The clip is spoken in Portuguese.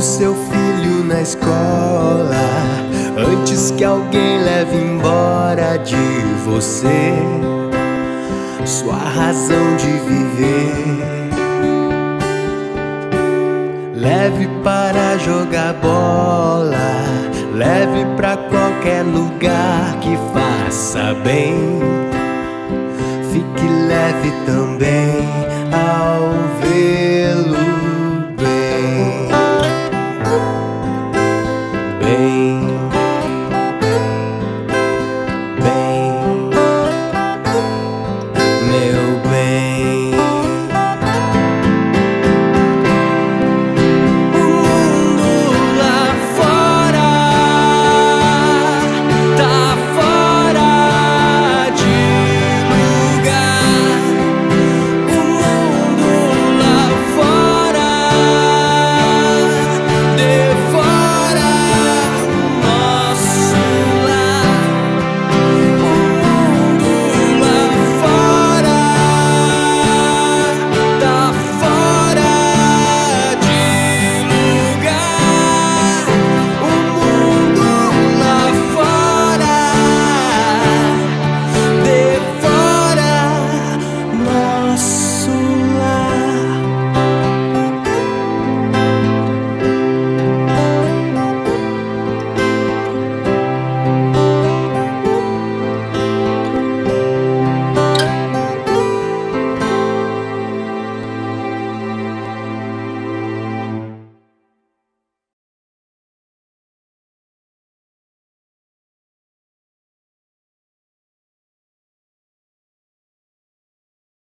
seu filho na escola antes que alguém leve embora de você sua razão de viver. Leve para jogar bola, leve pra qualquer lugar que faça bem. Fique leve também.